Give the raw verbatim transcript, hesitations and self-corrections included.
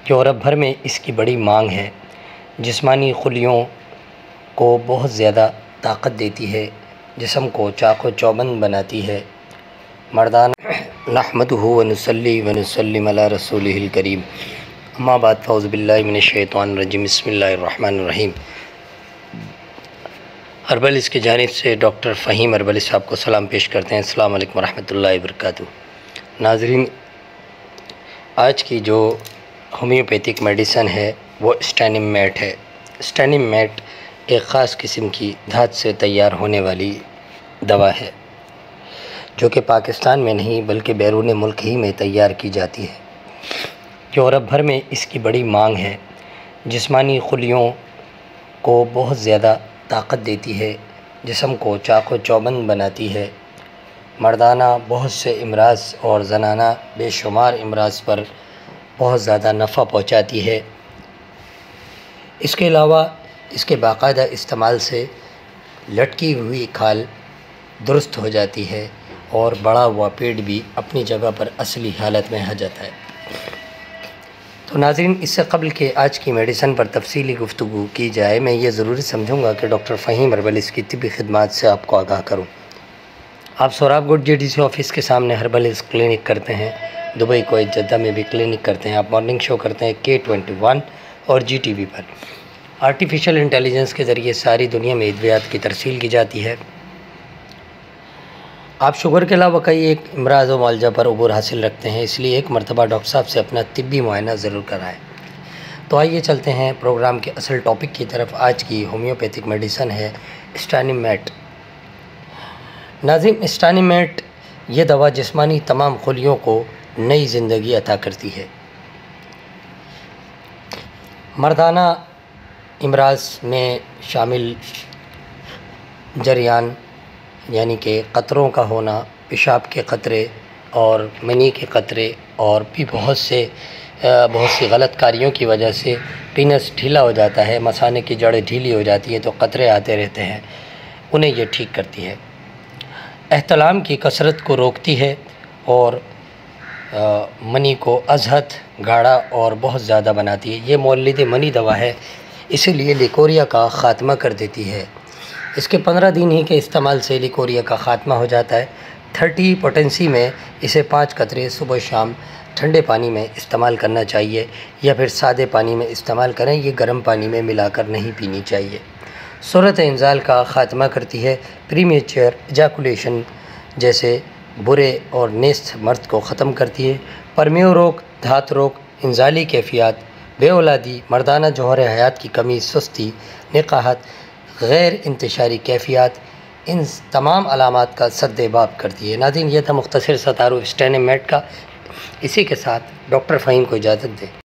Europe بھر میں اس کی بڑی مانگ ہے۔ جسمانی خلیوں کو بہت زیادہ طاقت دیتی ہے، جسم کو چاق و چوبند بناتی ہے۔ مردانہ نحمدہ و نصلی و نسلم علی رسولہ الکریم، اما بعد فاعوذ باللہ من الشیطان الرجیم، بسم اللہ الرحمن الرحیم۔ اربلس کی جانب سے ڈاکٹر فہیم اربلس صاحب کو سلام پیش کرتے ہیں۔ السلام علیکم ورحمۃ اللہ وبرکاتہ۔ ناظرین، آج کی جو ہومیوپیتھک میڈیسن ہے وہ اسٹینم میٹ ہے۔ اسٹینم میٹ ایک خاص قسم کی دھات سے تیار ہونے والی دوا ہے جو کہ پاکستان میں نہیں بلکہ بیرون ملک ہی میں تیار کی جاتی ہے۔ یورپ بھر میں اس کی بڑی مانگ ہے۔ جسمانی خلیوں کو بہت زیادہ طاقت دیتی ہے، جسم کو چاق و چوبند بناتی ہے۔ مردانہ بہت سے امراض اور زنانہ بے شمار امراض پر بہت زیادہ نفع پہنچاتی ہے۔ اس کے علاوہ اس کے باقاعدہ استعمال سے لٹکی ہوئی کھال درست ہو جاتی ہے اور بڑا ہوا پیٹ بھی اپنی جگہ پر اصلی حالت میں آ جاتا ہے۔ تو ناظرین، اس سے قبل کہ آج کی میڈیسن پر تفصیلی گفتگو کی جائے، میں یہ ضروری سمجھوں گا کہ ڈاکٹر فہیم اربلس کی طبی خدمات سے آپ کو آگاہ کروں۔ آپ سوراب گوٹ جے ڈی سی آفس کے سامنے ہربلس کلینک کرتے ہیں، دبئی کویت جدہ میں بھی کلینک کرتے ہیں۔ آپ مارننگ شو کرتے ہیں کے ٹوینٹی ون اور جی ٹی وی پر۔ آرٹیفیشل انٹیلیجنس کے ذریعے ساری دنیا میں ادویات کی ترسیل کی جاتی ہے۔ آپ شوگر کے علاوہ کئی ایک امراض و معالجہ پر عبور حاصل رکھتے ہیں، اس لیے ایک مرتبہ ڈاکٹر صاحب سے اپنا طبی معائنہ ضرور کرائیں۔ تو آئیے چلتے ہیں پروگرام کے اصل ٹاپک کی طرف۔ آج کی ہومیوپیتھک میڈیسن ہے اسٹینم میٹ۔ ناظرین، اسٹینم میٹ یہ دوا جسمانی تمام خلیوں کو نئی زندگی عطا کرتی ہے۔ مردانہ امراض میں شامل جریان یعنی کہ قطروں کا ہونا، پیشاب کے قطرے اور منی کے قطرے، اور بھی بہت سے بہت سی غلط کاریوں کی وجہ سے پینس ڈھیلا ہو جاتا ہے، مثانے کی جڑیں ڈھیلی ہو جاتی ہیں تو قطرے آتے رہتے ہیں، انہیں یہ ٹھیک کرتی ہے۔ احتلام کی کثرت کو روکتی ہے اور منی کو ازحد، گاڑھا اور بہت زیادہ بناتی ہے۔ یہ مولد منی دوا ہے، اسی لیے لیکوریا کا خاتمہ کر دیتی ہے۔ اس کے پندرہ دن ہی کے استعمال سے لیکوریا کا خاتمہ ہو جاتا ہے۔ تھرٹی پوٹنسی میں اسے پانچ قطرے صبح شام ٹھنڈے پانی میں استعمال کرنا چاہیے، یا پھر سادے پانی میں استعمال کریں، یہ گرم پانی میں ملا کر نہیں پینی چاہیے۔ صورت انزال کا خاتمہ کرتی ہے۔ پریمیچر ایجاکولیشن جیسے برے اور نیست مرد کو ختم کرتی ہے۔ پرمیو روگ، دھات روگ، انزالی کیفیات، بے اولادی، مردانہ جوہر حیات کی کمی، سستی، نقاہت، غیر انتشاری کیفیات، ان تمام علامات کا سد باب کرتی ہے۔ ناظرین، یہ تھا مختصر سا تعارف اسٹینم میٹ کا۔ اسی کے ساتھ ڈاکٹر فہیم کو اجازت دیں۔